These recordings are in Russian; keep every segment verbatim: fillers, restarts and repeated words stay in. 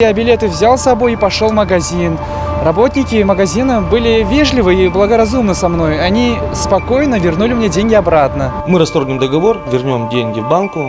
Я билеты взял с собой и пошел в магазин. Работники магазина были вежливы и благоразумны со мной. Они спокойно вернули мне деньги обратно. Мы расторгнем договор, вернем деньги в банку.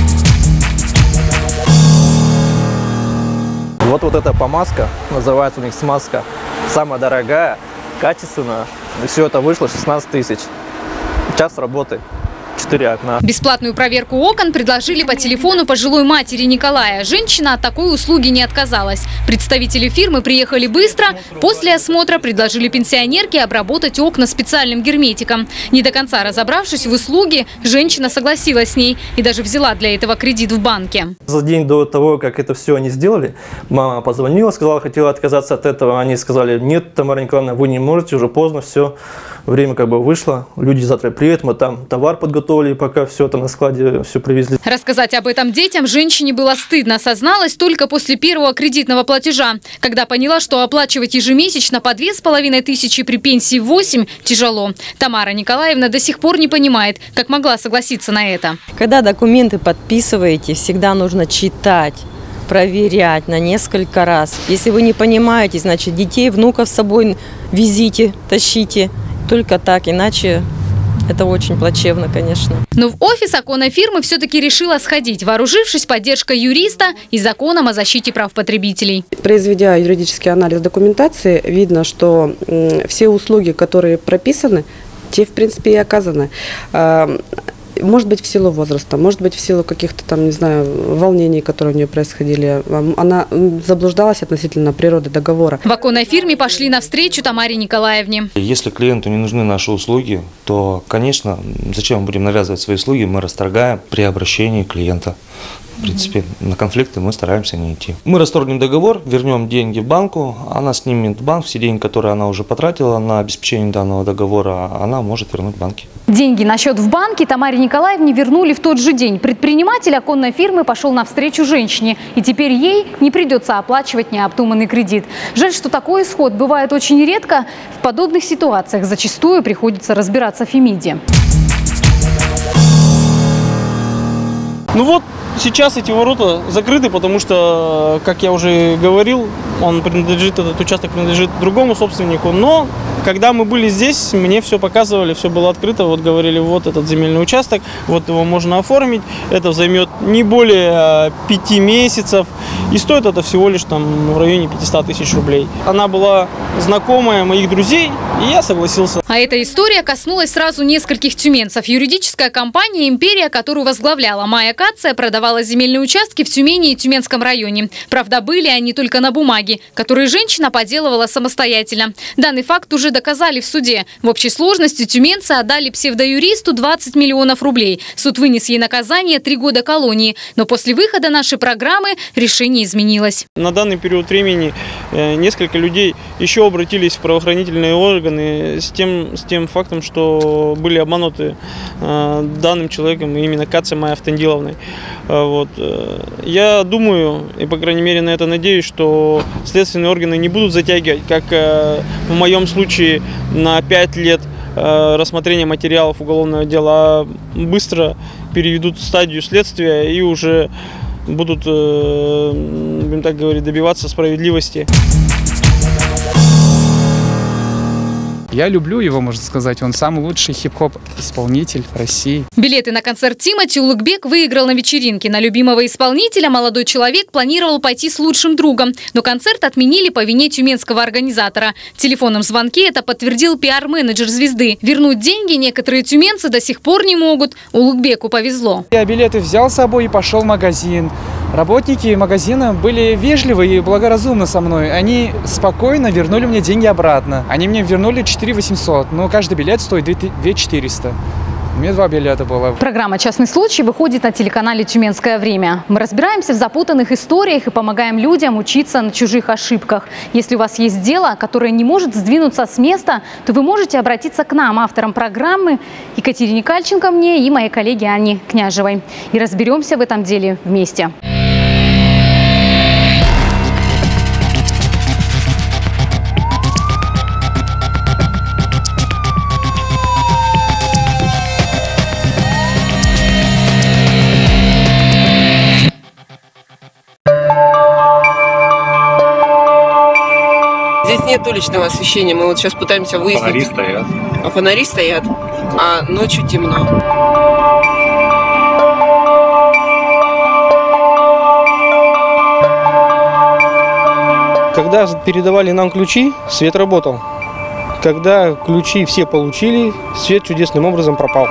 Вот, вот эта помазка, называется у них смазка, самая дорогая, качественная. И все это вышло шестнадцать тысяч. Час работы. четыре окна. Бесплатную проверку окон предложили по телефону пожилой матери Николая. Женщина от такой услуги не отказалась. Представители фирмы приехали быстро. После осмотра предложили пенсионерке обработать окна специальным герметиком. Не до конца разобравшись в услуге, женщина согласилась с ней и даже взяла для этого кредит в банке. За день до того, как это все они сделали, мама позвонила, сказала, хотела отказаться от этого. Они сказали: нет, Тамара Николаевна, вы не можете, уже поздно, все. Время как бы вышло, люди завтра приедут, мы там товар подготовили, пока все это на складе, все привезли. Рассказать об этом детям женщине было стыдно, созналась только после первого кредитного платежа. Когда поняла, что оплачивать ежемесячно по две с половиной тысячи при пенсии восемь тяжело. Тамара Николаевна до сих пор не понимает, как могла согласиться на это. Когда документы подписываете, всегда нужно читать, проверять на несколько раз. Если вы не понимаете, значит, детей, внуков с собой везите, тащите. Только так, иначе это очень плачевно, конечно. Но в офис оконной фирмы все-таки решила сходить, вооружившись поддержкой юриста и законом о защите прав потребителей. Произведя юридический анализ документации, видно, что все услуги, которые прописаны, те, в принципе, и оказаны. Может быть, в силу возраста, может быть, в силу каких-то там, не знаю, волнений, которые у нее происходили. Она заблуждалась относительно природы договора. В оконной фирме пошли навстречу Тамаре Николаевне. Если клиенту не нужны наши услуги, то, конечно, зачем мы будем навязывать свои услуги, мы расторгаем при обращении клиента. В принципе, на конфликты мы стараемся не идти. Мы расторгнем договор, вернем деньги в банку, она снимет в банк все деньги, которые она уже потратила на обеспечение данного договора, она может вернуть в банке. Деньги на счет в банке Тамаре Николаевне вернули в тот же день. Предприниматель оконной фирмы пошел навстречу женщине, и теперь ей не придется оплачивать необдуманный кредит. Жаль, что такой исход бывает очень редко. В подобных ситуациях зачастую приходится разбираться Фемиде. Ну вот, сейчас эти ворота закрыты, потому что, как я уже говорил, он принадлежит, этот участок принадлежит другому собственнику. Но когда мы были здесь, мне все показывали, все было открыто. Вот говорили, вот этот земельный участок, вот его можно оформить. Это займет не более пяти месяцев. И стоит это всего лишь там в районе пятисот тысяч рублей. Она была знакомая моих друзей, и я согласился. А эта история коснулась сразу нескольких тюменцев. Юридическая компания «Империя», которую возглавляла Майя Кация, продавала земельные участки в Тюмени и Тюменском районе. Правда, были они только на бумаге, которые женщина поделывала самостоятельно. Данный факт уже доказали в суде. В общей сложности тюменцы отдали псевдоюристу двадцать миллионов рублей. Суд вынес ей наказание три года колонии. Но после выхода нашей программы решение изменилось. На данный период времени несколько людей еще обратились в правоохранительные органы с тем, с тем фактом, что были обмануты данным человеком, именно Кация Майей Автандиловной. Вот. Я думаю, и по крайней мере на это надеюсь, что следственные органы не будут затягивать, как в моем случае, на пять лет рассмотрения материалов уголовного дела, а быстро переведут в стадию следствия и уже будут, будем так говорить, добиваться справедливости. Я люблю его, можно сказать. Он самый лучший хип-хоп-исполнитель России. Билеты на концерт Тимати Улугбек выиграл на вечеринке. На любимого исполнителя молодой человек планировал пойти с лучшим другом. Но концерт отменили по вине тюменского организатора. В телефонном звонке это подтвердил пиар-менеджер звезды. Вернуть деньги некоторые тюменцы до сих пор не могут. Улугбеку повезло. Я билеты взял с собой и пошел в магазин. Работники магазина были вежливы и благоразумны со мной. Они спокойно вернули мне деньги обратно. Они мне вернули четыре тысячи восемьсот, но каждый билет стоит две тысячи четыреста. У меня два билета было. Программа «Частный случай» выходит на телеканале «Тюменское время». Мы разбираемся в запутанных историях и помогаем людям учиться на чужих ошибках. Если у вас есть дело, которое не может сдвинуться с места, то вы можете обратиться к нам, авторам программы, Екатерине Кальченко, мне и моей коллеге Анне Княжевой. И разберемся в этом деле вместе. Здесь нет уличного освещения. Мы вот сейчас пытаемся выяснить. Фонари стоят. А фонари стоят, а ночью темно. Когда передавали нам ключи, свет работал. Когда ключи все получили, свет чудесным образом пропал.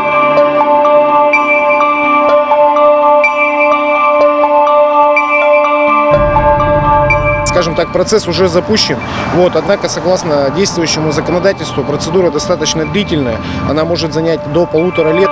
Скажем так, процесс уже запущен. Вот, однако, согласно действующему законодательству, процедура достаточно длительная. Она может занять до полутора лет.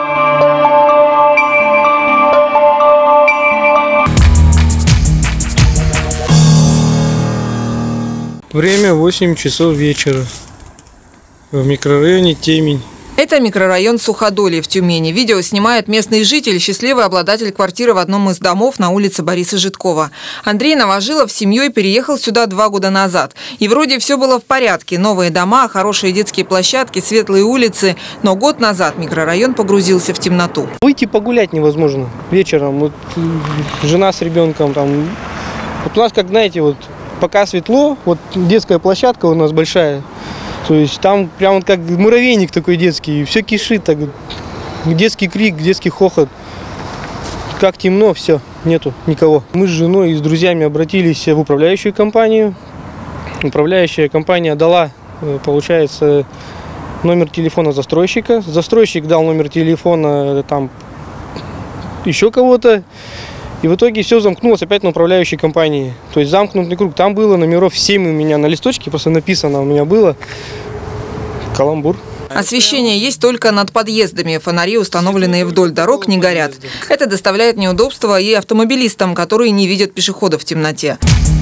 Время восемь часов вечера. В микрорайоне Темень. Это микрорайон Суходолье в Тюмени. Видео снимает местный житель, счастливый обладатель квартиры в одном из домов на улице Бориса Житкова. Андрей Новожилов с семьей переехал сюда два года назад. И вроде все было в порядке. Новые дома, хорошие детские площадки, светлые улицы. Но год назад микрорайон погрузился в темноту. Выйти погулять невозможно вечером. Вот, жена с ребенком. Там. Вот у нас, как знаете, вот, пока светло, вот детская площадка у нас большая. То есть там прям вот как муравейник такой детский, все кишит, так, детский крик, детский хохот. Как темно, все, нету никого. Мы с женой и с друзьями обратились в управляющую компанию. Управляющая компания дала, получается, номер телефона застройщика. Застройщик дал номер телефона там еще кого-то. И в итоге все замкнулось опять на управляющей компании. То есть замкнутый круг. Там было номеров семь у меня на листочке, просто написано у меня было. Каламбур. Освещение есть только над подъездами. Фонари, установленные вдоль дорог, не горят. Это доставляет неудобства и автомобилистам, которые не видят пешеходов в темноте.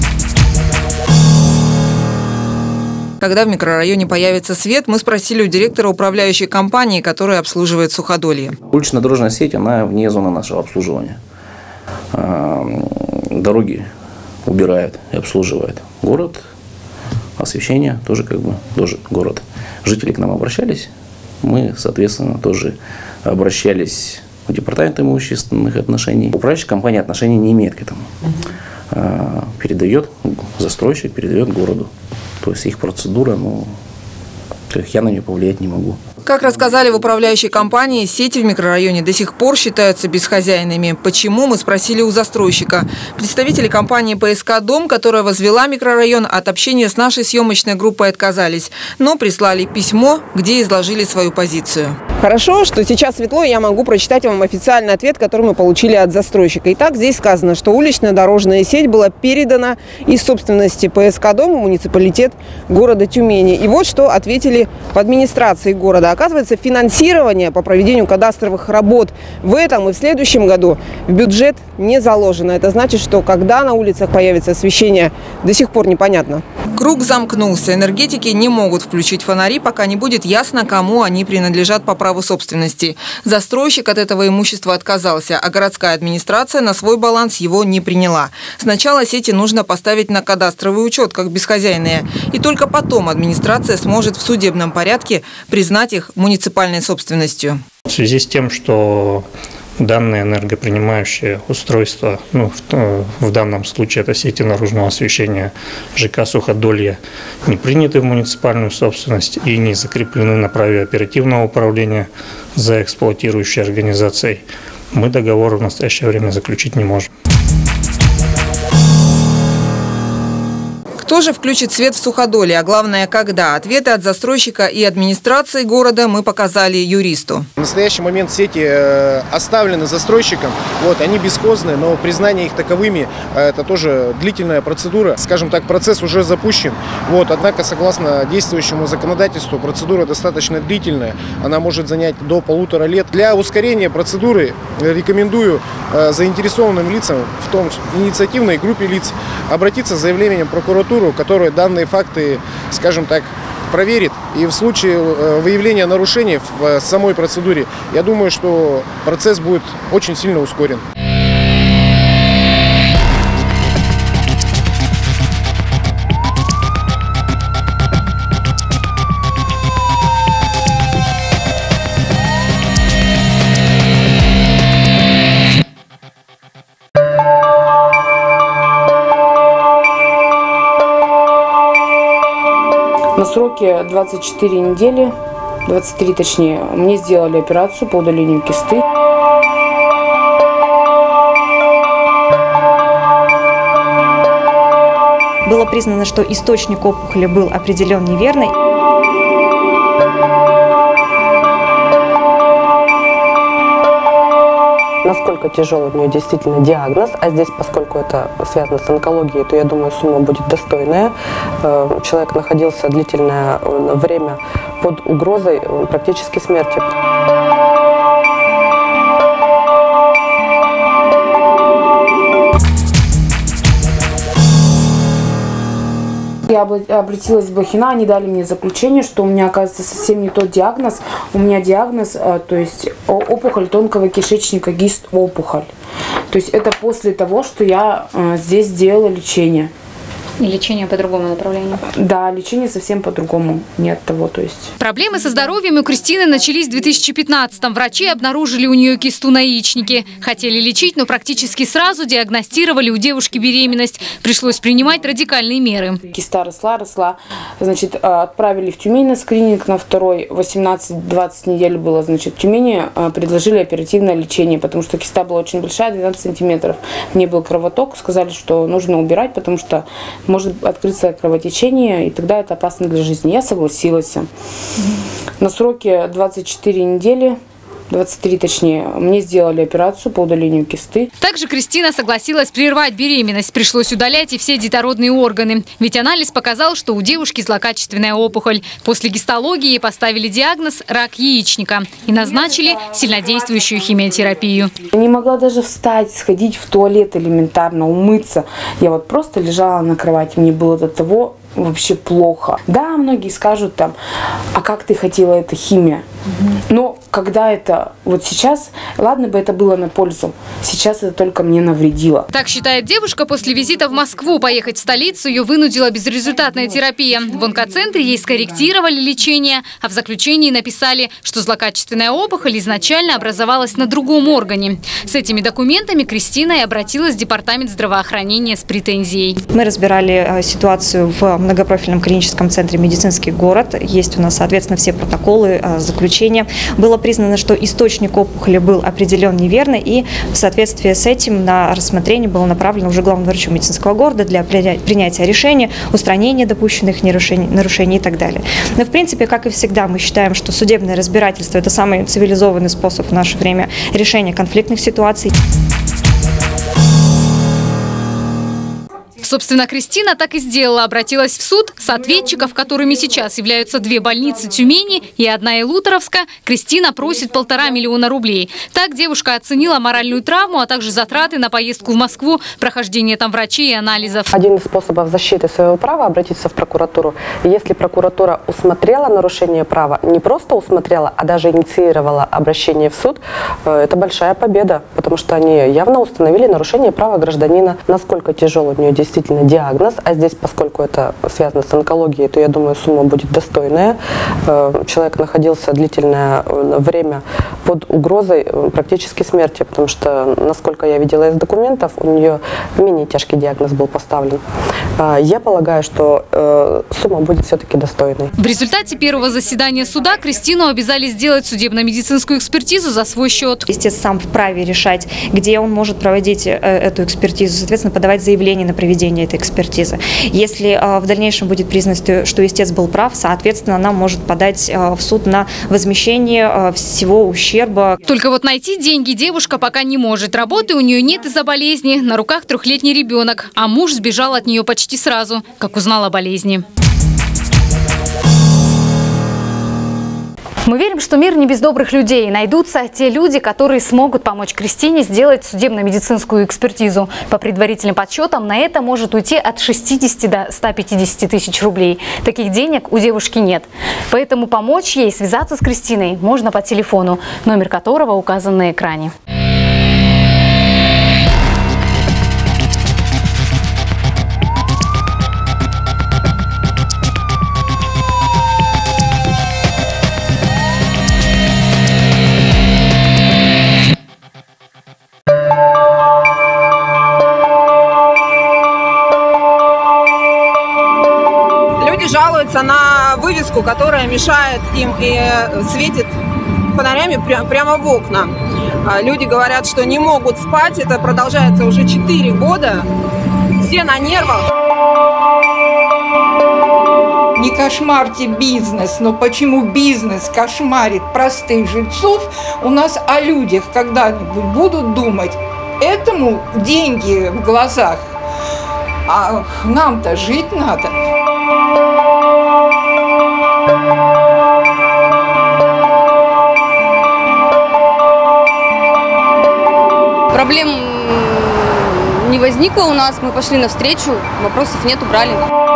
Когда в микрорайоне появится свет, мы спросили у директора управляющей компании, которая обслуживает Суходолье. Улично-дорожная сеть, она вне зоны нашего обслуживания. Дороги убирает и обслуживает город, освещение тоже как бы тоже город. Жители к нам обращались, мы, соответственно, тоже обращались в департамент имущественных отношений. Управляющая компания отношения не имеет к этому. Передает застройщик, передает городу. То есть их процедура, ну, я на нее повлиять не могу. Как рассказали в управляющей компании, сети в микрорайоне до сих пор считаются бесхозяйными. Почему, мы спросили у застройщика. Представители компании ПСК «Дом», которая возвела микрорайон, от общения с нашей съемочной группой отказались. Но прислали письмо, где изложили свою позицию. Хорошо, что сейчас светло, и я могу прочитать вам официальный ответ, который мы получили от застройщика. Итак, здесь сказано, что уличная дорожная сеть была передана из собственности ПСК «Дом» в муниципалитет города Тюмени. И вот что ответили в администрации города. Оказывается, финансирование по проведению кадастровых работ в этом и в следующем году в бюджет не заложено. Это значит, что когда на улицах появится освещение, до сих пор непонятно. Круг замкнулся. Энергетики не могут включить фонари, пока не будет ясно, кому они принадлежат по праву собственности. Застройщик от этого имущества отказался, а городская администрация на свой баланс его не приняла. Сначала сети нужно поставить на кадастровый учет, как бесхозяйные. И только потом администрация сможет в судебном порядке признать их муниципальной собственностью. В связи с тем, что данные энергопринимающие устройства, ну, в, в данном случае это сети наружного освещения ЖК «Суходолье», не приняты в муниципальную собственность и не закреплены на праве оперативного управления за эксплуатирующей организацией, мы договор в настоящее время заключить не можем. Кто же включит свет в Суходолье, а главное, когда? Ответы от застройщика и администрации города мы показали юристу. В настоящий момент сети оставлены застройщиком, вот, они бесхозные, но признание их таковыми – это тоже длительная процедура. Скажем так, процесс уже запущен, вот, однако, согласно действующему законодательству, процедура достаточно длительная, она может занять до полутора лет. Для ускорения процедуры рекомендую заинтересованным лицам, в том числе инициативной группе лиц, обратиться с заявлением в прокуратуру, которая данные факты, скажем так, проверит. И в случае выявления нарушений в самой процедуре, я думаю, что процесс будет очень сильно ускорен. На сроке двадцать четыре недели, двадцать три точнее, мне сделали операцию по удалению кисты. Было признано, что источник опухоли был определен неверный. Насколько тяжелый у нее действительно диагноз, а здесь, поскольку это связано с онкологией, то я думаю, сумма будет достойная. Человек находился длительное время под угрозой практически смерти. Я обратилась в Блохина, они дали мне заключение, что у меня, оказывается, совсем не тот диагноз. У меня диагноз, то есть опухоль тонкого кишечника, гист-опухоль. То есть это после того, что я здесь сделала лечение. И лечение по другому направлению? Да, лечение совсем по-другому, не от того, то есть. Проблемы со здоровьем у Кристины начались в две тысячи пятнадцатом. Врачи обнаружили у нее кисту на яичнике. Хотели лечить, но практически сразу диагностировали у девушки беременность. Пришлось принимать радикальные меры. Киста росла, росла. Значит, отправили в Тюмень на скрининг на второй, восемнадцать-двадцать недель было. Значит, в Тюмени предложили оперативное лечение, потому что киста была очень большая, двенадцать сантиметров. Мне был кровоток, сказали, что нужно убирать, потому что может открыться кровотечение, и тогда это опасно для жизни. Я согласилась. На сроке двадцать четыре недели, двадцать три точнее, мне сделали операцию по удалению кисты. Также Кристина согласилась прервать беременность. Пришлось удалять и все детородные органы. Ведь анализ показал, что у девушки злокачественная опухоль. После гистологии ей поставили диагноз рак яичника и назначили сильнодействующую химиотерапию. Я не могла даже встать, сходить в туалет элементарно, умыться. Я вот просто лежала на кровати, мне было до того вообще плохо. Да, многие скажут там, а как ты хотела, это химия. Но когда это вот сейчас, ладно бы это было на пользу, сейчас это только мне навредило. Так считает девушка. После визита в Москву поехать в столицу ее вынудила безрезультатная терапия. В онкоцентре ей скорректировали лечение, а в заключении написали, что злокачественная опухоль изначально образовалась на другом органе. С этими документами Кристина и обратилась в департамент здравоохранения с претензией. Мы разбирали ситуацию в многопрофильном клиническом центре «Медицинский город». Есть у нас, соответственно, все протоколы, заключения. Было признано, что источник опухоли был определен неверно, и в соответствии с этим на рассмотрение было направлено уже главному врачу медицинского города для принятия решения, устранения допущенных нарушений, нарушений и так далее. Но, в принципе, как и всегда, мы считаем, что судебное разбирательство – это самый цивилизованный способ в наше время решения конфликтных ситуаций. Собственно, Кристина так и сделала. Обратилась в суд. С ответчиков, которыми сейчас являются две больницы Тюмени и одна Илуторовска, Кристина просит полтора миллиона рублей. Так девушка оценила моральную травму, а также затраты на поездку в Москву, прохождение там врачей и анализов. Один из способов защиты своего права – обратиться в прокуратуру. И если прокуратура усмотрела нарушение права, не просто усмотрела, а даже инициировала обращение в суд, это большая победа, потому что они явно установили нарушение права гражданина. Насколько тяжелый у нее действительно диагноз, а здесь, поскольку это связано с онкологией, то я думаю, сумма будет достойная. Человек находился длительное время под угрозой практически смерти, потому что, насколько я видела из документов, у нее менее тяжкий диагноз был поставлен. Я полагаю, что сумма будет все-таки достойной. В результате первого заседания суда Кристину обязали сделать судебно-медицинскую экспертизу за свой счет. Истец сам вправе решать, где он может проводить эту экспертизу, соответственно, подавать заявление на проведение этой экспертизы. Если в дальнейшем будет признано, что истец был прав, соответственно, она может подать в суд на возмещение всего ущерба. Только вот найти деньги девушка пока не может. Работы у нее нет из-за болезни. На руках трехлетний ребенок. А муж сбежал от нее почти сразу, как узнал о болезни. Мы верим, что мир не без добрых людей. Найдутся те люди, которые смогут помочь Кристине сделать судебно-медицинскую экспертизу. По предварительным подсчетам, на это может уйти от шестидесяти до ста пятидесяти тысяч рублей. Таких денег у девушки нет. Поэтому помочь ей связаться с Кристиной можно по телефону, номер которого указан на экране. жалуются на вывеску, которая мешает им и светит фонарями пря- прямо в окна. Люди говорят, что не могут спать. Это продолжается уже четыре года. Все на нервах. Не кошмарьте бизнес, но почему бизнес кошмарит простых жильцов, у нас о людях когда-нибудь будут думать. Этому деньги в глазах, а нам-то жить надо. Проблем не возникло у нас, мы пошли навстречу, вопросов нет, убрали.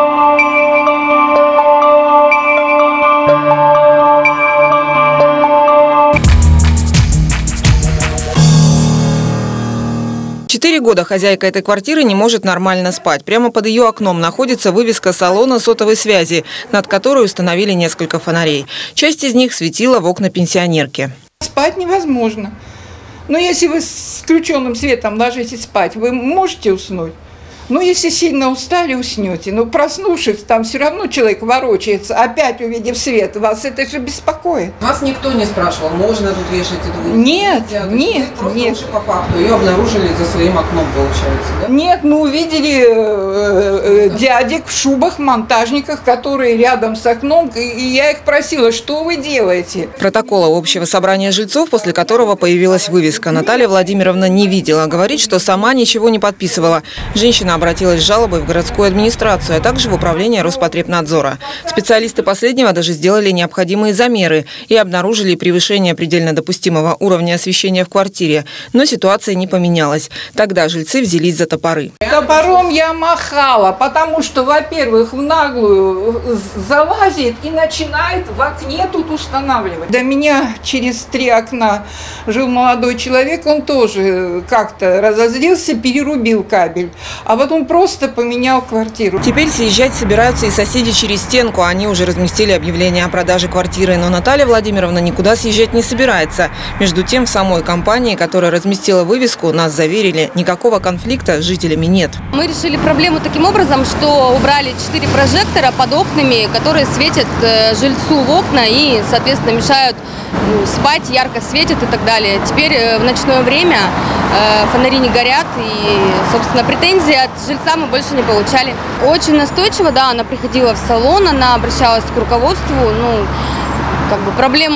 Четыре года хозяйка этой квартиры не может нормально спать. Прямо под ее окном находится вывеска салона сотовой связи, над которой установили несколько фонарей. Часть из них светила в окна пенсионерки. Спать невозможно. Но если вы с включенным светом ложитесь спать, вы можете уснуть. Но если сильно устали, уснете. Но проснувшись, там все равно человек ворочается, опять увидев свет, вас это же беспокоит. Вас никто не спрашивал, можно тут вешать эту? Нет, нет, нет. По факту ее обнаружили за своим окном, получается, да? Нет, мы увидели э, э, дядек в шубах, монтажниках, которые рядом с окном, и я их просила, что вы делаете? Протокола общего собрания жильцов, после которого появилась вывеска, Наталья Владимировна не видела. Говорит, что сама ничего не подписывала. Женщина обратилась с жалобой в городскую администрацию, а также в управление Роспотребнадзора. Специалисты последнего даже сделали необходимые замеры и обнаружили превышение предельно допустимого уровня освещения в квартире. Но ситуация не поменялась. Тогда жильцы взялись за топоры. Топором я махала, потому что, во-первых, в наглую залазит и начинает в окне тут устанавливать. До меня через три окна жил молодой человек, он тоже как-то разозлился, перерубил кабель. А потом просто поменял квартиру. Теперь съезжать собираются и соседи через стенку. Они уже разместили объявление о продаже квартиры. Но Наталья Владимировна никуда съезжать не собирается. Между тем, в самой компании, которая разместила вывеску, нас заверили, никакого конфликта с жителями нет. Мы решили проблему таким образом, что убрали четыре прожектора под окнами, которые светят жильцу в окна и, соответственно, мешают спать, ярко светят и так далее. Теперь в ночное время фонари не горят и, собственно, претензий от жильца мы больше не получали. Очень настойчиво, да, она приходила в салон, она обращалась к руководству, ну, как бы проблем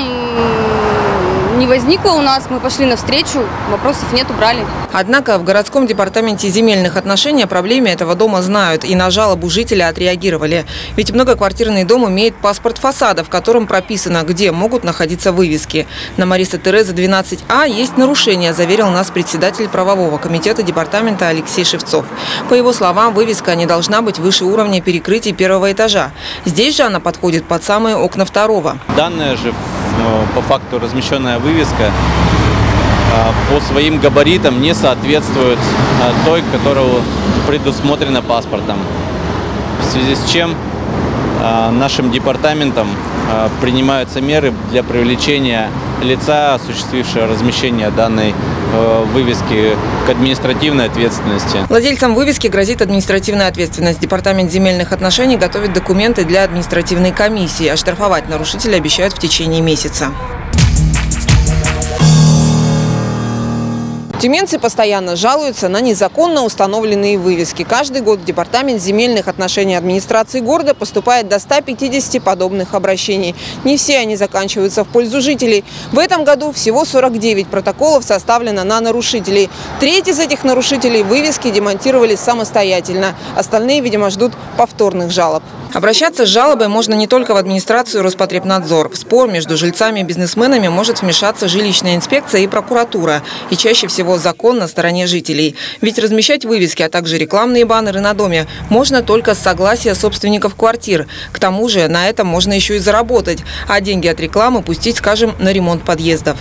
не возникло у нас, мы пошли навстречу, вопросов нет, убрали. Однако в городском департаменте земельных отношений о проблеме этого дома знают и на жалобу жителя отреагировали. Ведь многоквартирный дом имеет паспорт фасада, в котором прописано, где могут находиться вывески. На Мариса Тереза двенадцать А есть нарушение, заверил нас председатель правового комитета департамента Алексей Шевцов. По его словам, вывеска не должна быть выше уровня перекрытий первого этажа. Здесь же она подходит под самые окна второго. Данная же по факту размещенная вывеска по своим габаритам не соответствует той, которая предусмотрена паспортом. В связи с чем нашим департаментом принимаются меры для привлечения лица, осуществившего размещение данной вывески, к административной ответственности. Владельцам вывески грозит административная ответственность. Департамент земельных отношений готовит документы для административной комиссии. Оштрафовать нарушителя обещают в течение месяца. Тюменцы постоянно жалуются на незаконно установленные вывески. Каждый год в Департамент земельных отношений администрации города поступает до ста пятидесяти подобных обращений. Не все они заканчиваются в пользу жителей. В этом году всего сорок девять протоколов составлено на нарушителей. Треть из этих нарушителей вывески демонтировали самостоятельно. Остальные, видимо, ждут повторных жалоб. Обращаться с жалобой можно не только в администрацию Роспотребнадзор. В спор между жильцами и бизнесменами может вмешаться жилищная инспекция и прокуратура. И чаще всего закон на стороне жителей. Ведь размещать вывески, а также рекламные баннеры на доме можно только с согласия собственников квартир. К тому же на этом можно еще и заработать, а деньги от рекламы пустить, скажем, на ремонт подъездов.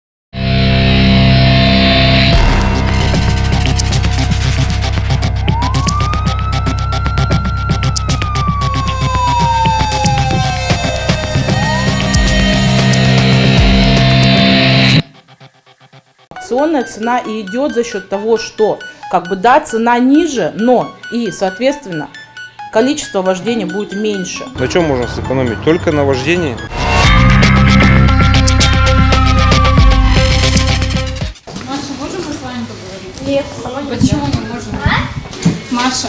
Акционная цена и идет за счет того, что как бы да, цена ниже, но и, соответственно, количество вождения будет меньше. На чем можно сэкономить? Только на вождении. Маша, можем мы с вами поговорить? Нет. Почему не можем? Маша.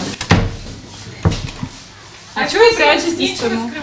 А чего вы прячетесь?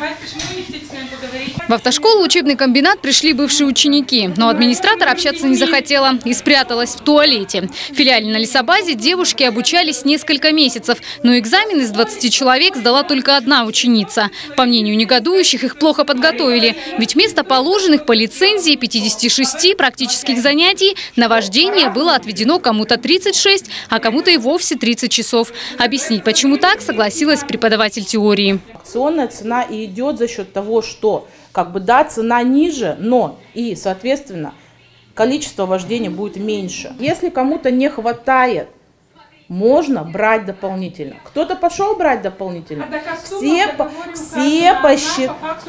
В автошколу учебный комбинат пришли бывшие ученики, но администратор общаться не захотела и спряталась в туалете. В филиале на лесобазе девушки обучались несколько месяцев, но экзамен из двадцати человек сдала только одна ученица. По мнению негодующих, их плохо подготовили, ведь вместо положенных по лицензии пятидесяти шести практических занятий на вождение было отведено кому-то тридцать шесть, а кому-то и вовсе тридцать часов. Объяснить, почему так, согласилась преподаватель теории. Акционная цена и идет за счет того, что как бы да, цена ниже, но и, соответственно, количество вождения будет меньше. Если кому-то не хватает, можно брать дополнительно. Кто-то пошел брать дополнительно. Все, по, все посчитали.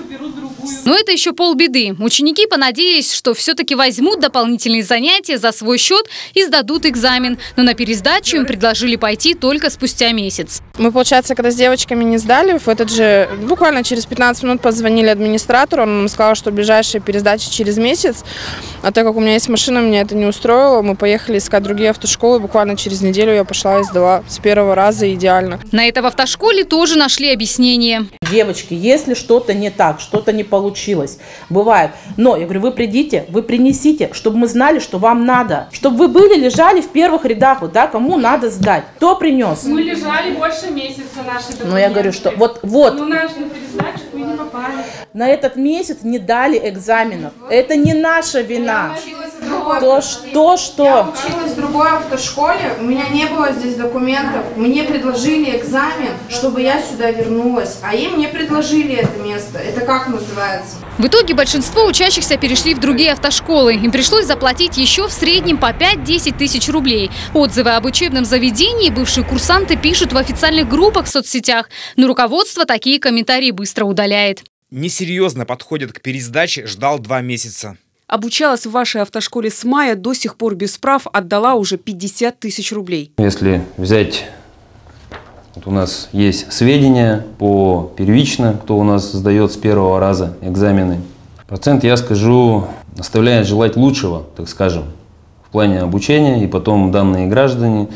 Но это еще полбеды. Ученики понадеялись, что все-таки возьмут дополнительные занятия за свой счет и сдадут экзамен. Но на пересдачу им предложили пойти только спустя месяц. Мы, получается, когда с девочками не сдали, в этот же, буквально через пятнадцать минут позвонили администратору. Он нам сказал, что ближайшая пересдача через месяц. А так как у меня есть машина, меня это не устроило. Мы поехали искать другие автошколы. Буквально через неделю я пошла и сдала с первого раза идеально. На это в автошколе тоже нашли объяснение. Девочки, если что-то не так, что-то не получилось, бывает. Но, я говорю, вы придите, вы принесите, чтобы мы знали, что вам надо. Чтобы вы были, лежали в первых рядах, вот, да, кому надо сдать. Кто принес? Мы лежали больше месяца наши документы. Ну, я говорю, что вот, вот. Ну, наш на пересдачу мы не попали. На этот месяц не дали экзаменов. Это не наша вина. То, что, что? Я училась в другой автошколе, у меня не было здесь документов. Мне предложили экзамен, чтобы я сюда вернулась. А им не предложили это место. Это как называется? В итоге большинство учащихся перешли в другие автошколы. Им пришлось заплатить еще в среднем по пять-десять тысяч рублей. Отзывы об учебном заведении бывшие курсанты пишут в официальных группах в соцсетях. Но руководство такие комментарии быстро удаляет. Несерьезно подходит к пересдаче, ждал два месяца. Обучалась в вашей автошколе с мая, до сих пор без прав, отдала уже пятьдесят тысяч рублей. Если взять, вот у нас есть сведения по первично, кто у нас сдает с первого раза экзамены. Процент, я скажу, оставляет желать лучшего, так скажем, в плане обучения. И потом данные граждане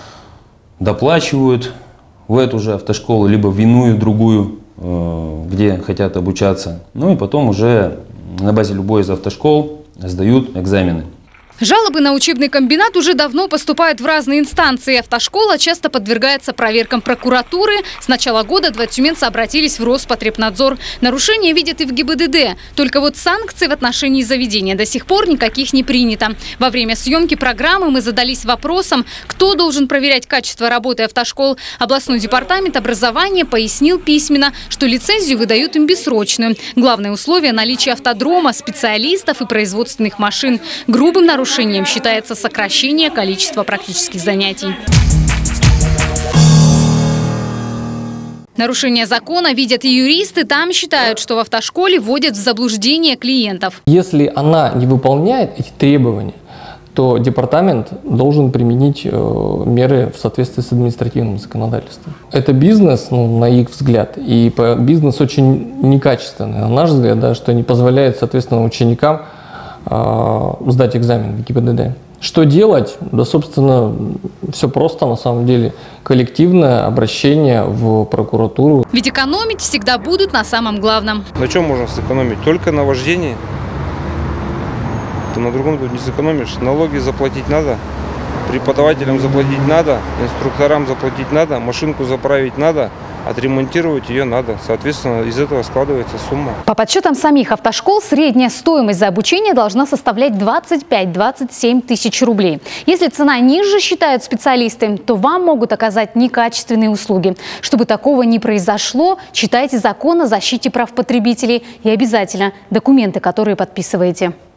доплачивают в эту же автошколу, либо в иную, другую, где хотят обучаться. Ну и потом уже на базе любой из автошкол сдают экзамены. Жалобы на учебный комбинат уже давно поступают в разные инстанции. Автошкола часто подвергается проверкам прокуратуры. С начала года два тюменца обратились в Роспотребнадзор. Нарушения видят и в ГИБДД. Только вот санкций в отношении заведения до сих пор никаких не принято. Во время съемки программы мы задались вопросом, кто должен проверять качество работы автошкол. Областной департамент образования пояснил письменно, что лицензию выдают им бессрочную. Главное условие – наличие автодрома, специалистов и производственных машин. Грубым нарушением Нарушением считается сокращение количества практических занятий. Нарушение закона видят и юристы. Там считают, что в автошколе вводят в заблуждение клиентов. Если она не выполняет эти требования, то департамент должен применить меры в соответствии с административным законодательством. Это бизнес, ну, на их взгляд, и бизнес очень некачественный, на наш взгляд, да, что не позволяет, соответственно, ученикам сдать экзамен в ГИБДД. Что делать? Да, собственно, все просто на самом деле. Коллективное обращение в прокуратуру. Ведь экономить всегда будут на самом главном. На чем можно сэкономить? Только на вождении. Ты на другом тут не сэкономишь. Налоги заплатить надо, преподавателям заплатить надо, инструкторам заплатить надо, машинку заправить надо. Отремонтировать ее надо. Соответственно, из этого складывается сумма. По подсчетам самих автошкол, средняя стоимость за обучение должна составлять двадцать пять — двадцать семь тысяч рублей. Если цена ниже, считают специалисты, то вам могут оказать некачественные услуги. Чтобы такого не произошло, читайте закон о защите прав потребителей и обязательно документы, которые подписываете.